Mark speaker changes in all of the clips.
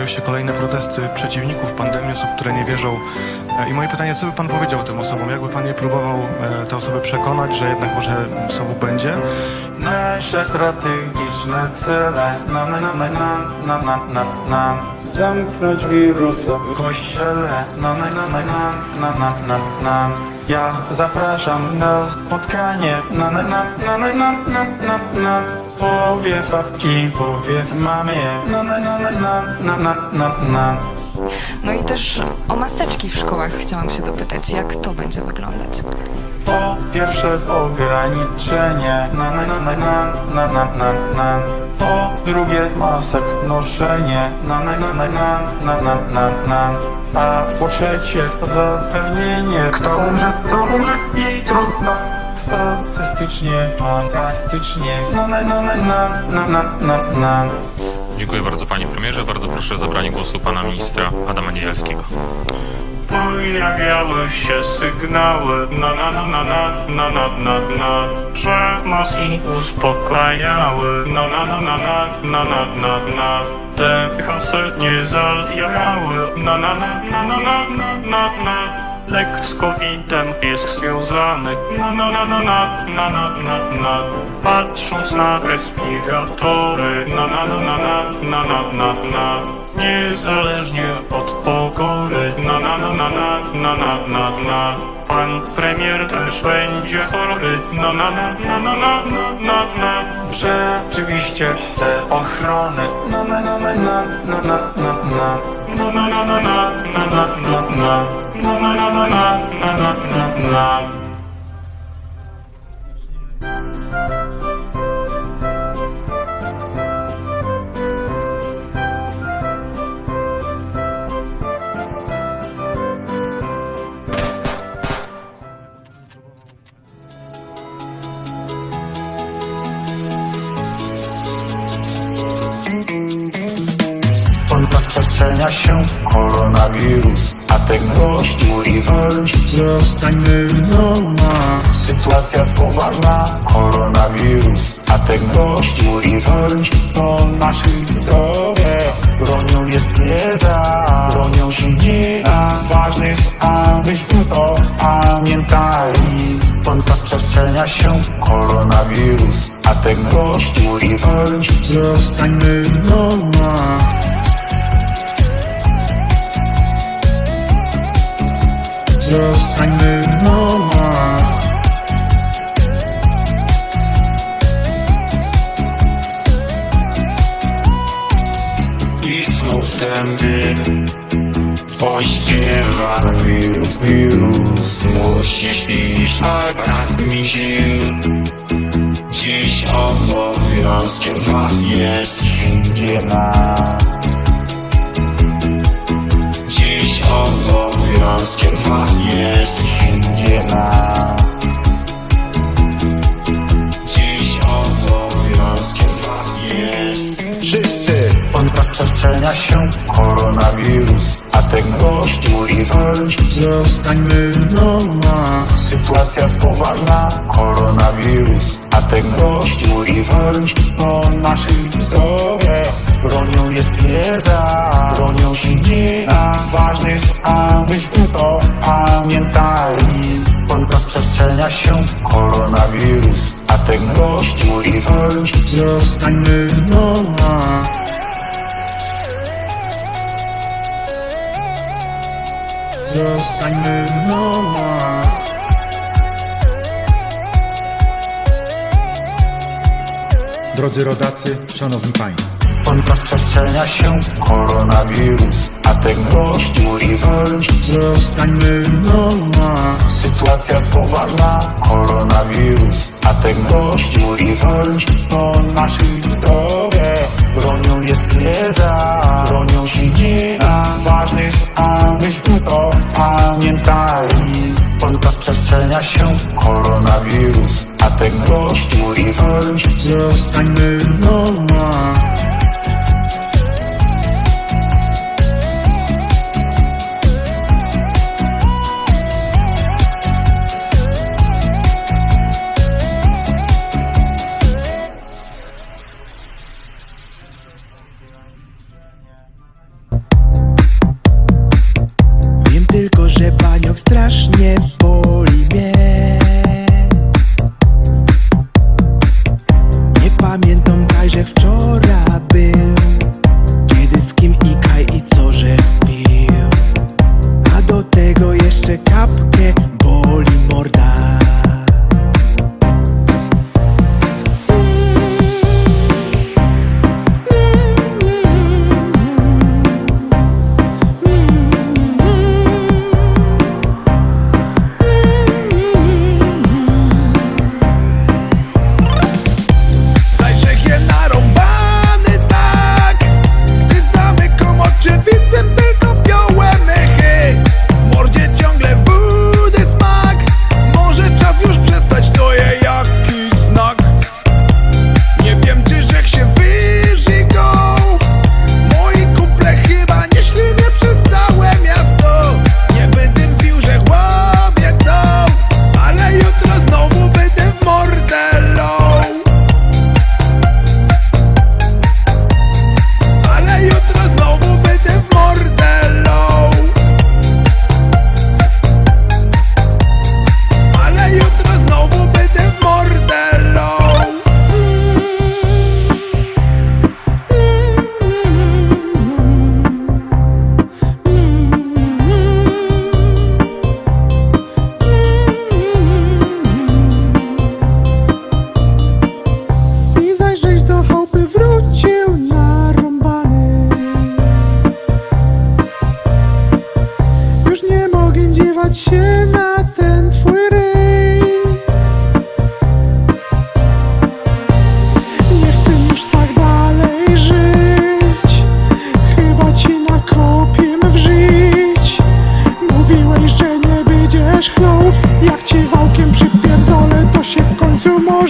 Speaker 1: pojawiają się kolejne protesty przeciwników pandemii, osób, które nie wierzą. I moje pytanie, co by pan powiedział tym osobom? Jakby pan nie próbował te osoby przekonać, że jednak może znowu będzie?
Speaker 2: Nasze strategiczne cele zamknąć wirusa w kościele Ja zapraszam na spotkanie Powiedz babci, powiedz mamie
Speaker 3: No i też o maseczki w szkołach chciałam się dopytać, jak to będzie wyglądać?
Speaker 2: Po pierwsze ograniczenie Po drugie masek noszenie A po trzecie zapewnienie Kto umrze i trudno Statystycznie, fantastycznie
Speaker 4: Dziękuję bardzo panie premierze, bardzo proszę o zabranie głosu pana ministra Adama Niedzielskiego.
Speaker 5: Pojawiały się sygnały że nas i uspokajały te hasy nie zalajały Lek z COVID-em jest związany Patrząc na respiratory Niezależnie od pogory Pan premier też będzie chory
Speaker 2: Rzeczywiście chcę ochrony Rozprzestrzenia się koronawirus, a ten gość mówi bądź zostańmy w domach. Sytuacja jest poważna, koronawirus, a ten gość mówi bądź o naszym zdrowie. Bronią jest wiedza, bronią się dzieje, ważne jest, abyśmy to pamiętali. Rozprzestrzenia się koronawirus, a ten gość mówi bądź zostańmy w domach. Zostańmy w domach. I znów ten dym pośpiewa wirus musisz iść, a brak mi sił. Dziś obowiązkiem was jest higiena. Dziś obowiązkiem was jest higiena. Dziś obowiązkiem was jest. Wszyscy! Rozprzestrzenia się koronawirus, a ten gość mówi bądź zostańmy w domach. Sytuacja jest poważna, koronawirus, a ten gość mówi bądź o naszym zdrowie. Bronią jest wiedza, bronią się dzieje, ważne jest, abyśmy to pamiętali. Rozprzestrzenia się koronawirus, a ten gość mówi bądź zostańmy w domach. Zostańmy w domach.
Speaker 6: Drodzy rodacy, szanowni państwo.
Speaker 2: Rozprzestrzenia się koronawirus, a ten gość mówi bądź zostańmy w domach. Sytuacja jest poważna, koronawirus, a ten gość mówi bądź o naszym zdrowie. Bronią jest wiedza, bronią się dzieje, ważne jest, abyśmy to pamiętali. Rozprzestrzenia się koronawirus, a ten gość mówi bądź zostańmy w domach.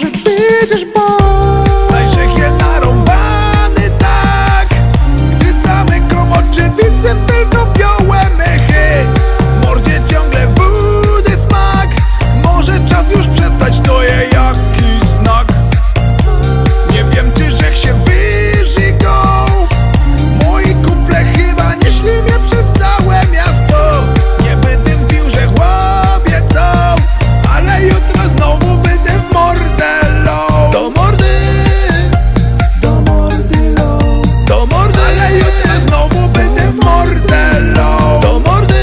Speaker 7: czy widzisz ból? Zajrzech je narąbany tak, gdy zamykam oczy, widzę tylko białe mechy. W mordzie ciągle wody smak. Może czas już przestać, to je jakiś znak. Nie wiem, czy rzech się wyżygą. Moi kumple chyba nieśli mnie przez całe miasto. Nie będę mówił, że obiecał, ale jutro znowu będę w mordę low. Do mordy, low. Do mordy, ale jutro znowu będę w mordę low. Do mordy,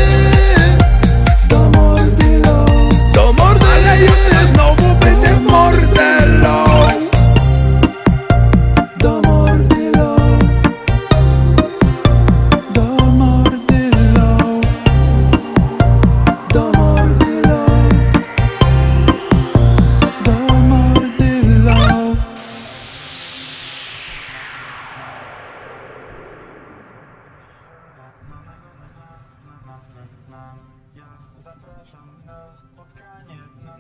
Speaker 7: low. Do mordy, ale jutro znowu będę w mordę low. Do mordy low. Do mordy low. Do mordy low. Do mordy low.
Speaker 2: Zapraszam na spotkanie.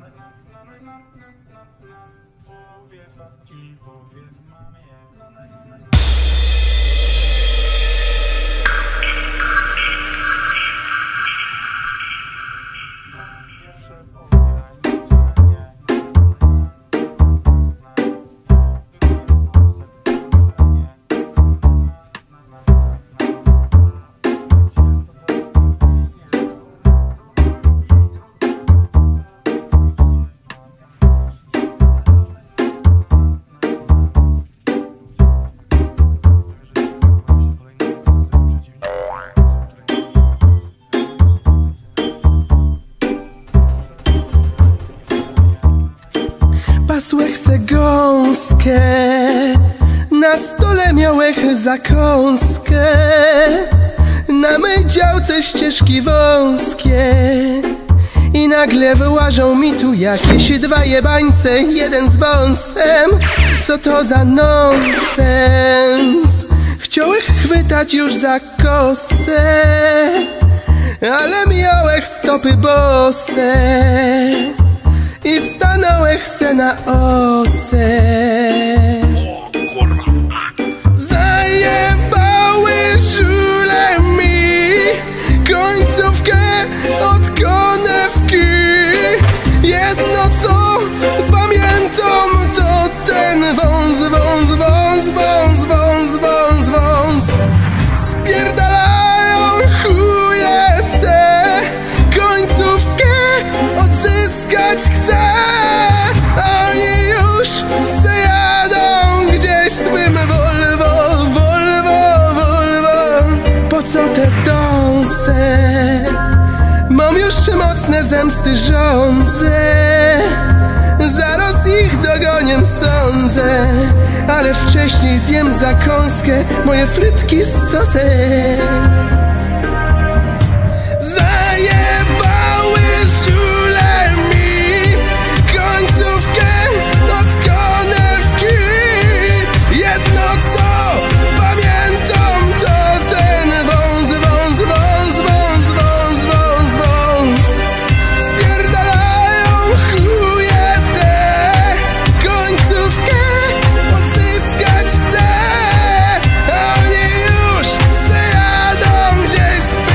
Speaker 2: Powiedz babci, powiedz mamie. Pierwsze ograniczenie.
Speaker 7: Pasłech se gąskę, na stole miałech zakąskę. Na mej działce ścieżki wąskie i nagle wyłażą mi tu jakieś dwa jebańce, jeden z wąsem. Co to za nonsens? Chciałech chwytać już za kosę, ale miałech stopy bose i stanąłech se na ose. Zajebały żule mi końcówkę od konewki. Jedno co pamiętam to ten wąs, wąs, wąs, wąs, wąs, wąs, wąs. Spierdalają chuje te, końcówkę odzyskać chcę. Oni już se jadą gdzieś swym Volvo, Volvo, Volvo. Po co te dąse? Mam już mocne zemsty żądzę. Zaraz ich dogonię sądzę, ale wcześniej zjem zakąskę, moje frytki z sosem. Zajebały żule mi końcówkę od konewki. Jedno co pamiętam to ten wąs, wąs, wąs, wąs, wąs, wąs, wąs. Spierdalają chuje te, końcówkę odzyskać chcę. Oni już se jadą gdzieś swym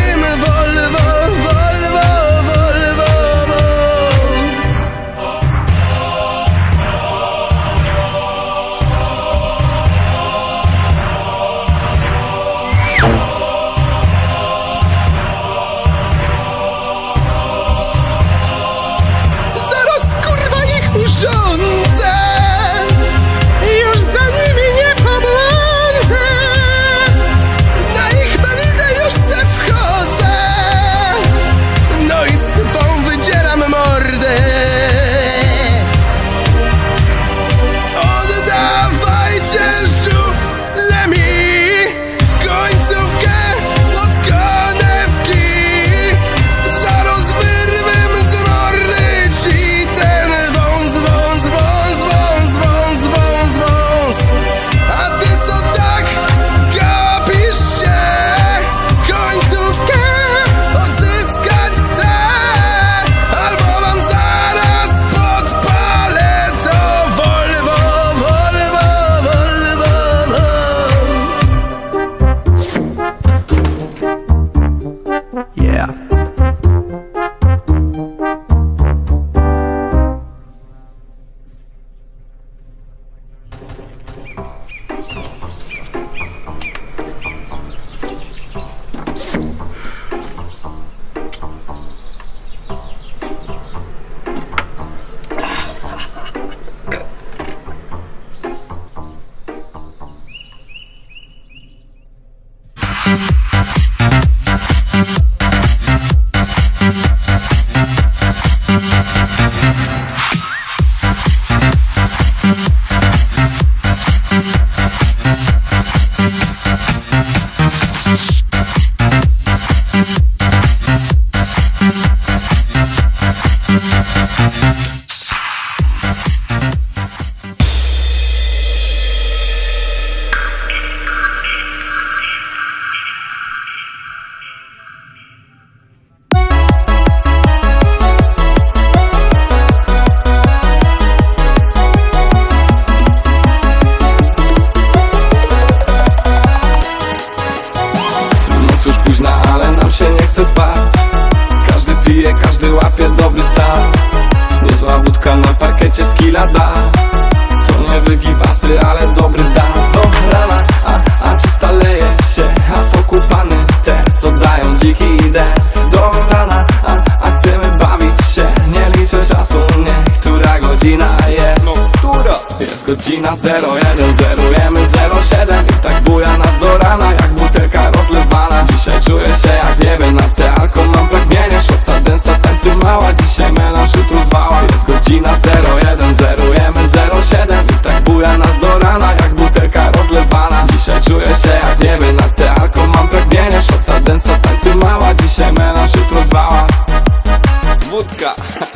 Speaker 8: tequila da. To nie wygibasy, ale dobry dans. Do rana, a czysta leje się, a wokół pany te, co dają dziki dance. Do rana, a chcemy bawić się, nie liczę czasu, nie, która godzina jest. No która? Jest godzina 01, zerujemy 07 i tak buja nas do rana, jak butelka rozlewana. Dzisiaj czuję się jak niebie na te alko, mam pragnienie, szota densa, tańców mała. Dzisiaj melanż, jutro zwała. Jest godzina 01, zerujemy 07 i tak buja nas do rana, jak butelka rozlewana. Dzisiaj czuję się jak niebie na te alko, mam pragnienie, szota densa, tańców mała. Dzisiaj melanż, jutro zwała. Wódka.